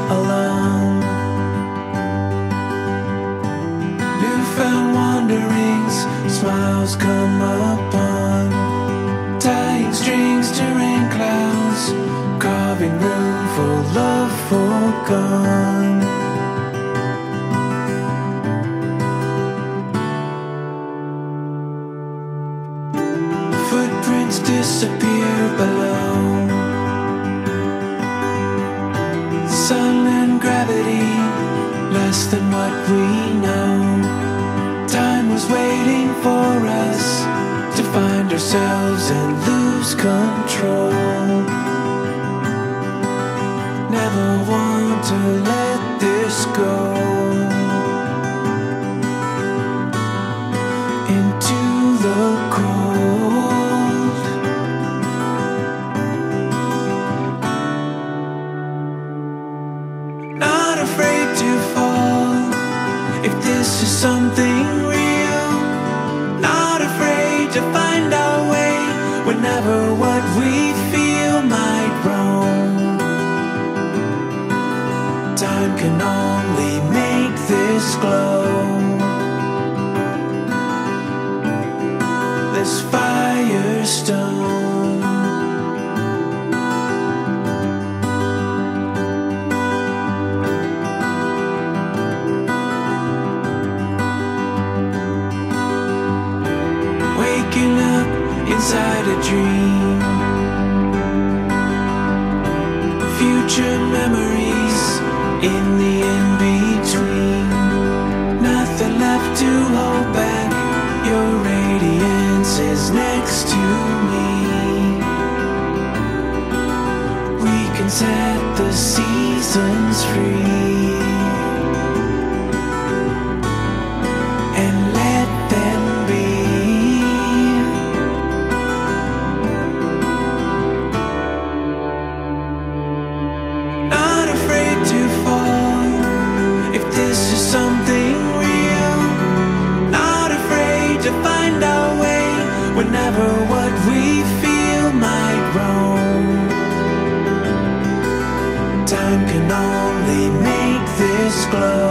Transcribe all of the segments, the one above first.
alone. Newfound wanderings, smiles come upon, tying strings to rain clouds, carving room for love forgone. Footprints disappear below, silent gravity, less than what we know. Time was waiting for us to find ourselves and lose control. Never want to let this go. Into the cold. Not afraid to fall if this is something real. Not afraid to find our way whenever what we feel might roam. Time can only make this glow. This firestone. Waking up inside a dream, future memories in the in-between. Nothing left to hold back, your radiance is next to me. We can set the seasons free and let them be. Not afraid to fall if this is something real. Not afraid to find our way whenever what we feel might roam. Time can only make this glow.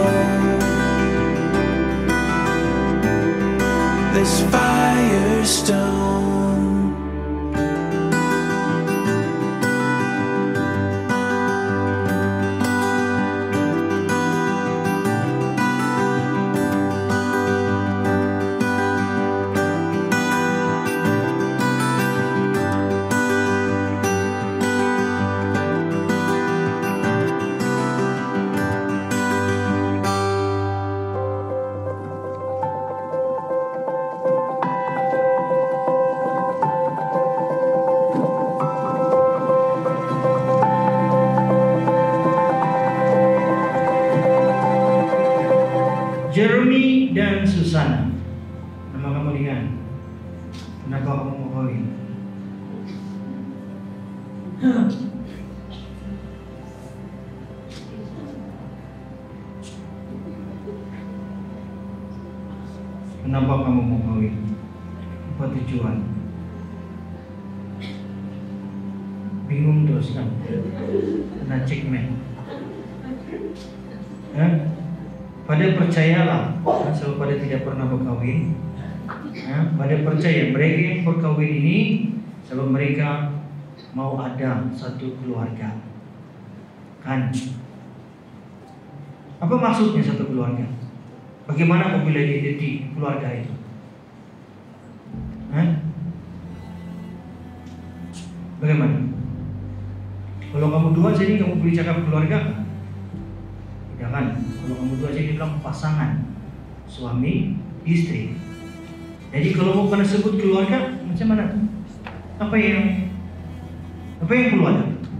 This firestone. Jeremy dan Susana, nama kamu Lian. Kenapa kamu mau kawin? Kenapa kamu mau kawin? Apa tujuan? Bingung terus kan? Kena cekmen. Pada percayalah, sebab pada tidak pernah berkahwin. Pada percaya mereka yang berkahwin ini sebab mereka mau ada satu keluarga. Kan? Apa maksudnya satu keluarga? Bagaimana apabila identiti keluarga itu? Bagaimana? Kalau kamu dua jadi kamu boleh cakap keluarga? Jangan. Kalau kamu dua jadi bilang pasangan, suami, istri. Jadi kalau mau kena sebut keluarga, macam mana? Apa yang keluar?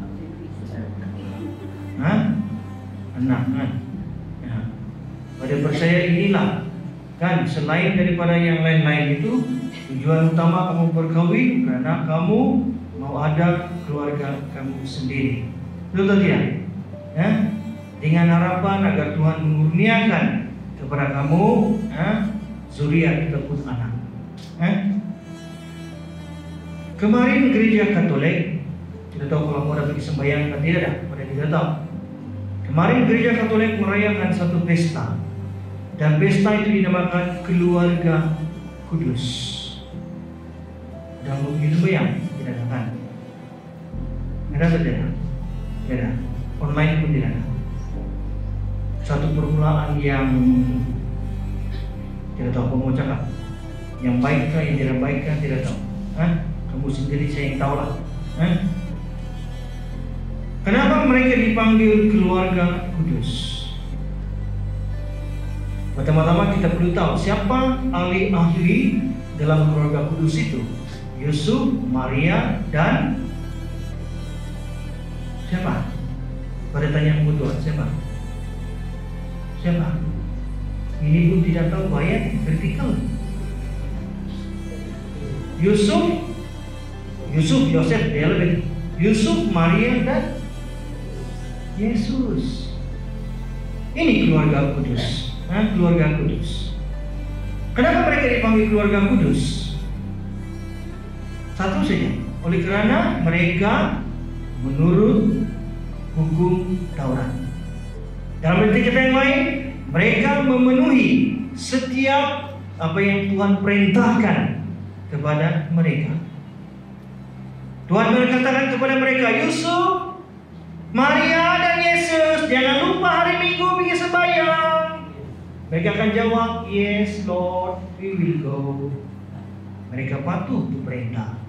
Anak kan? Pada percaya inilah kan, selain daripada yang lain-lain itu, tujuan utama kamu berkahwin karena kamu mau ada keluarga kamu sendiri. Betul tidak? Dengan harapan agar Tuhan mengurniakan kepada kamu zuriat ataupun anak. Kemarin gereja Katolik, tidak tahu kalau mau ada pergi sembahyang atau tidak, pada tidak tahu. Kemarin gereja Katolik merayakan satu pesta, dan pesta itu dinamakan Keluarga Kudus. Dan begitu banyak diadakan. Ada saudara? Ada. Online pun tidak ada. Satu permulaan yang tidak tahu apa mau cakap. Yang baikkah, yang tidak baikkah, tidak tahu. Kamu sendiri saya yang tahu lah. Kenapa mereka dipanggil Keluarga Kudus? Pertama-tama kita perlu tahu siapa ahli-ahli dalam Keluarga Kudus itu. Yusuf, Maria, dan siapa? Pada tanya kebutuhan siapa? Siapa? Ini pun tidak tahu bayat vertikal. Yosef, dia lebih. Yusuf, Maria, dan Yesus. Ini Keluarga Kudus. Keluarga Kudus. Kenapa mereka dipanggil Keluarga Kudus? Satu saja, oleh karena mereka menurut hukum Taurat. Dalam arti kata yang lain, mereka memenuhi setiap apa yang Tuhan perintahkan kepada mereka. Tuhan berkatakan kepada mereka, Yusuf, Maria, dan Yesus, jangan lupa hari Minggu pergi sembahyang. Mereka akan jawab, yes Lord, we will go. Mereka patuh untuk perintah.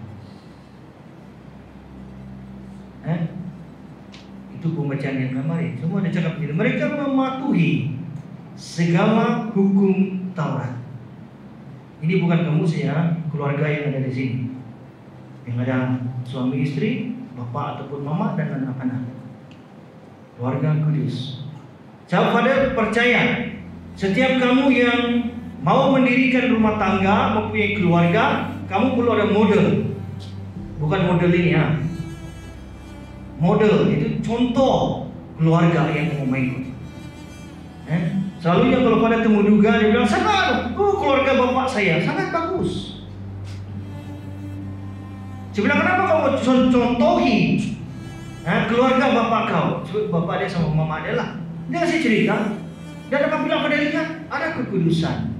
Itu pembacaan yang kemarin. Semua ada cakap begini. Mereka mematuhi segala hukum Taurat. Ini bukan kamu saya, keluarga yang ada di sini. Yang ada suami istri, bapak ataupun mama dan anak-anak. Keluarga Kudus. Saya pada percaya, setiap kamu yang mau mendirikan rumah tangga, mempunyai keluarga, kamu perlu ada model. Bukan model ini ya. Model itu contoh keluarga yang mau ikut. Selalunya kalau pada temu duga dia bilang sangat, keluarga bapak saya sangat bagus. Saya bilang kenapa kamu contohi keluarga bapak kau? Bapak dia sama mama dia lah. Dia kasih cerita. Dan apa bilang pada dia ada kekudusan.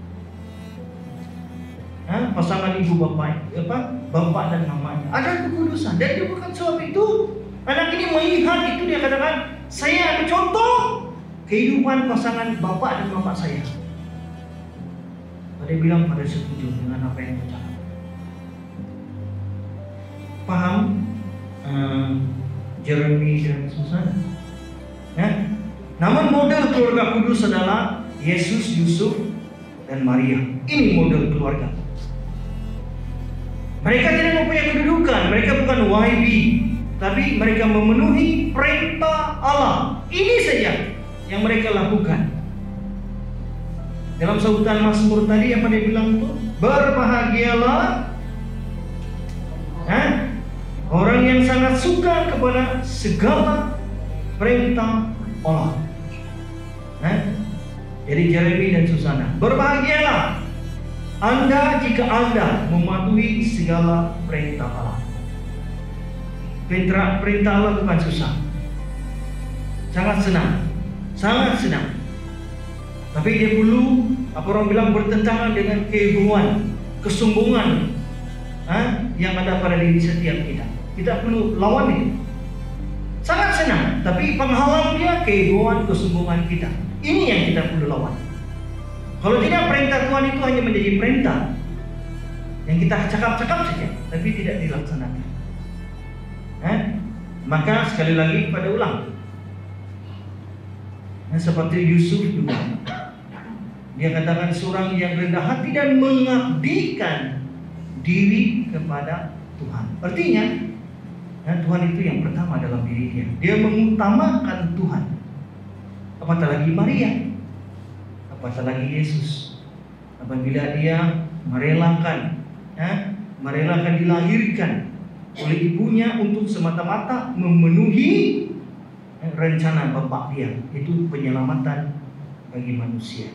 Pasangan ibu bapak dan mamanya ada kekudusan. Dan dia bukan suami itu. Anak ini melihat itu, dia katakan, saya ada contoh kehidupan pasangan bapak dan bapak saya. Dia bilang pada setuju dengan apa yang dia cakap. Paham? Jeremy dan Susana. Namun model keluarga kudus adalah Yesus, Yusuf, dan Maria. Ini model keluarga. Mereka tidak mempunyai kedudukan, mereka bukan YB, tapi mereka memenuhi perintah Allah. Ini saja yang mereka lakukan. Dalam sautan Mazmur tadi apa dia bilang itu? Berbahagialah orang yang sangat suka kepada segala perintah Allah. Jadi Jeremy dan Susana, berbahagialah Anda jika Anda mematuhi segala perintah Allah. Perintah Allah bukan susah. Sangat senang. Sangat senang. Tapi dia perlu, apa orang bilang, bertentangan dengan keegoan, kesombongan yang ada pada diri setiap kita. Kita perlu lawan itu. Sangat senang, tapi penghalang dia keegoan, kesombongan kita. Ini yang kita perlu lawan. Kalau tidak, perintah Tuhan itu hanya menjadi perintah yang kita cakap-cakap saja, tapi tidak dilaksanakan. Maka sekali lagi pada ulang, seperti Yusuf juga, dia katakan seorang yang rendah hati dan mengabdikan diri kepada Tuhan. Artinya Tuhan itu yang pertama dalam diri dia. Dia mengutamakan Tuhan. Apatah lagi Maria, apatah lagi Yesus. Apabila dia merelakan dilahirkan oleh ibunya untuk semata-mata memenuhi rencana bapak dia, itu penyelamatan bagi manusia.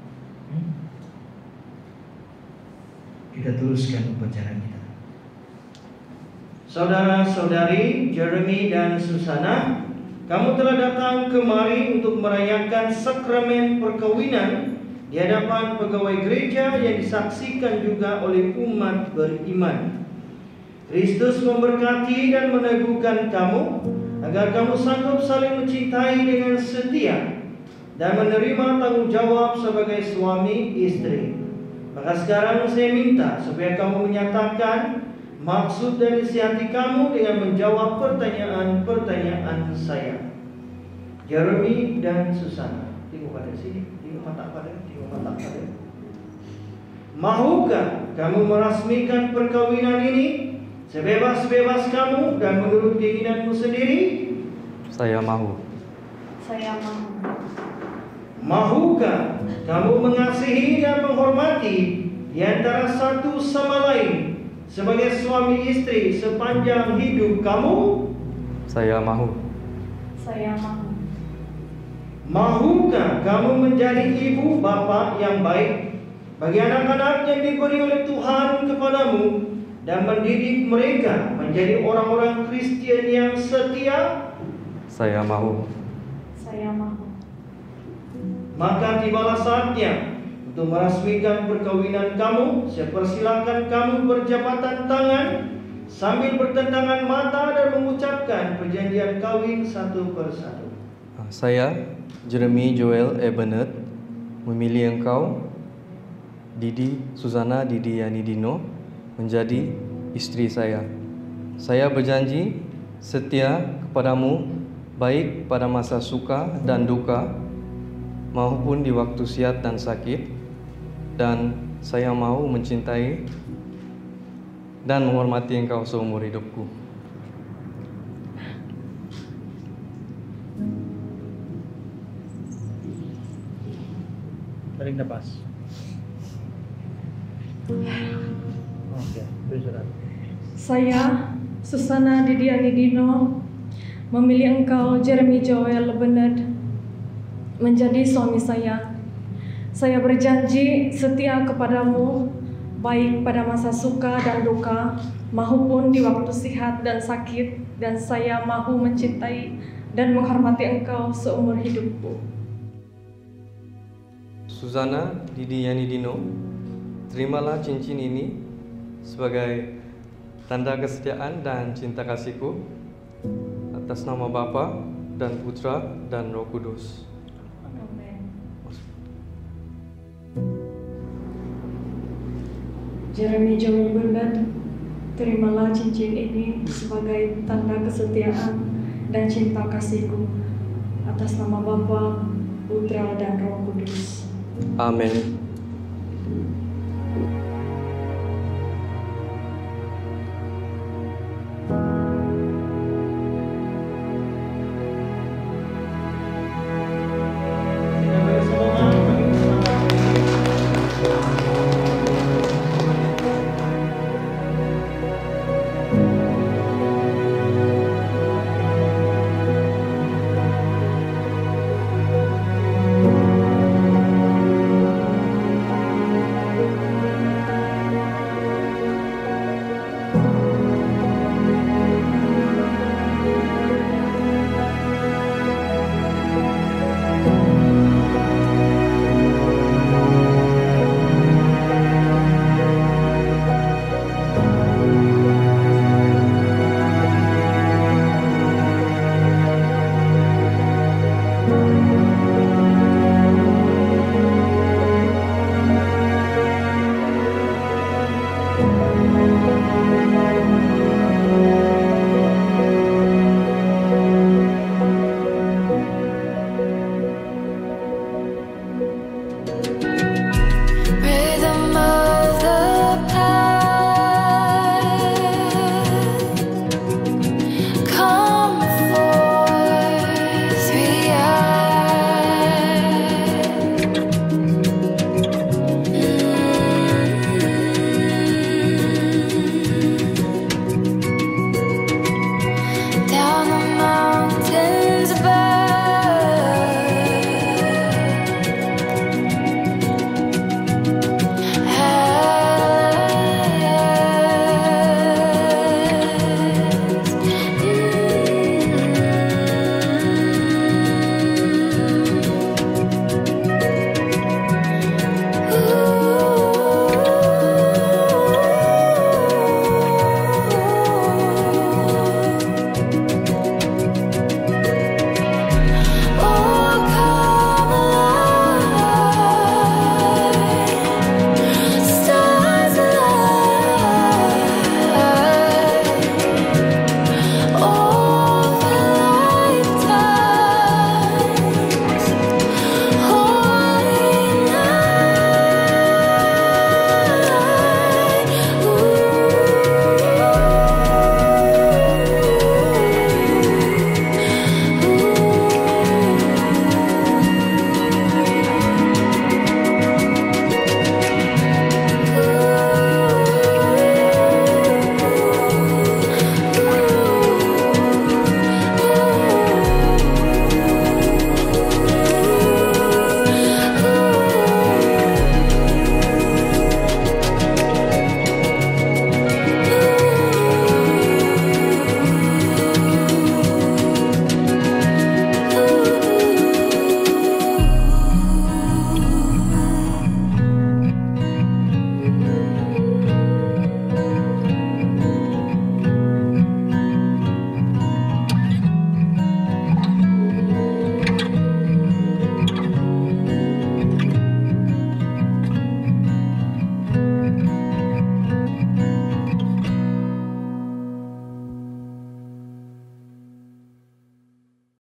Kita teruskan upacara kita. Saudara-saudari Jeremy dan Susana, kamu telah datang kemari untuk merayakan sakramen perkawinan di hadapan pegawai gereja yang disaksikan juga oleh umat beriman. Kristus memberkati dan meneguhkan kamu agar kamu sanggup saling mencintai dengan setia dan menerima tanggung jawab sebagai suami istri. Maka sekarang saya minta supaya kamu menyatakan maksud dan isi hati kamu dengan menjawab pertanyaan-pertanyaan saya. Jeremy dan Susana, tengok pada sini, tengok mata pada. Mahukah kamu merasmikan perkawinan ini sebebas-bebas kamu dan menurut keinginanmu sendiri? Saya mahu. Saya mahu. Mahukah kamu mengasihi dan menghormati di antara satu sama lain sebagai suami istri sepanjang hidup kamu? Saya mahu. Saya mahu. Mahukah kamu menjadi ibu bapa yang baik bagi anak-anak yang diberi oleh Tuhan kepadamu dan mendidik mereka menjadi orang-orang Kristen yang setia? Saya mahu. Saya mahu. Maka tibalah saatnya untuk merasmikan perkawinan kamu. Saya persilakan kamu berjabatan tangan sambil bertentangan mata dan mengucapkan perjanjian kawin satu persatu. Saya, Jeremy Joel E. Bennett, memilih engkau, Didi Susana Didi Yani Dino, menjadi istri saya. Saya berjanji setia kepadamu, baik pada masa suka dan duka, maupun di waktu sihat dan sakit, dan saya mau mencintai dan menghormati engkau seumur hidupku. Tarik nafas. Oke, surat. Saya, Susana Didiani Dino, memilih engkau, Jeremy Joel Bennett, menjadi suami saya. Saya berjanji setia kepadamu, baik pada masa suka dan duka, maupun di waktu sehat dan sakit, dan saya mahu mencintai dan menghormati engkau seumur hidupku. Susana Didi Yani Dino, terimalah cincin ini sebagai tanda kesetiaan dan cinta kasihku atas nama Bapa dan Putra dan Roh Kudus. Amin. Jeremy Joel Bennett, terimalah cincin ini sebagai tanda kesetiaan dan cinta kasihku atas nama Bapa, Putra dan Roh Kudus. Amin.